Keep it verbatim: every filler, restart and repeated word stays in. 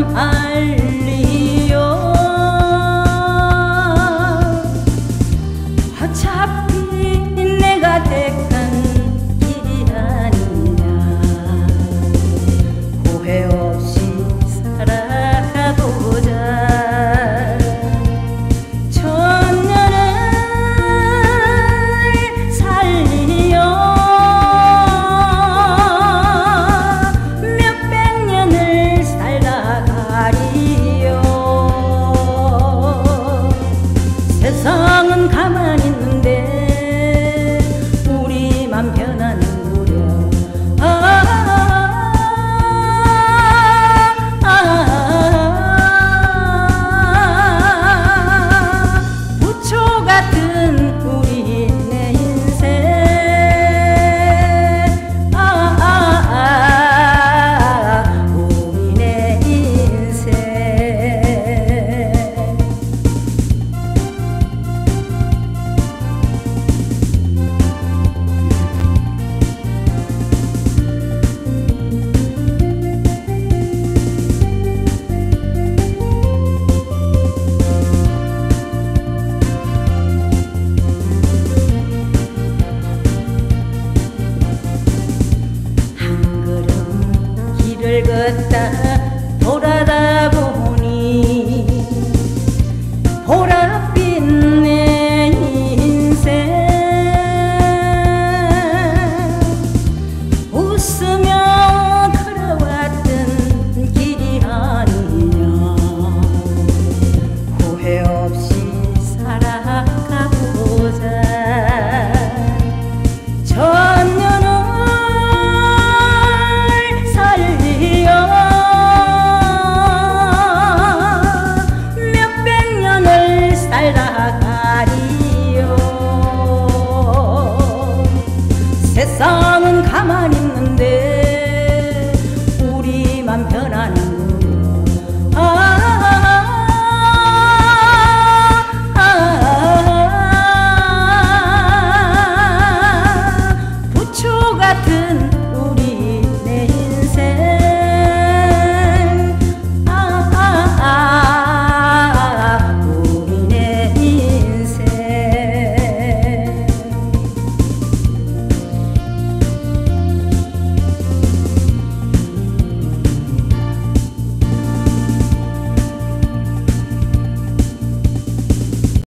좀 알리요. 어차피 내가 택한 길이 아니냐. 후회 없이 살아가보자. 천년을 살리요. 몇백 년을 살다 가리요. 세상은 가만히 있는데 우리만 변하는구려. 아, 아, 아, 아, 부초 같은 우리 내 인생. 아, 아, 아, 우리 내 인생. 한 걸음 길을 걷다 돌아다 보니 보라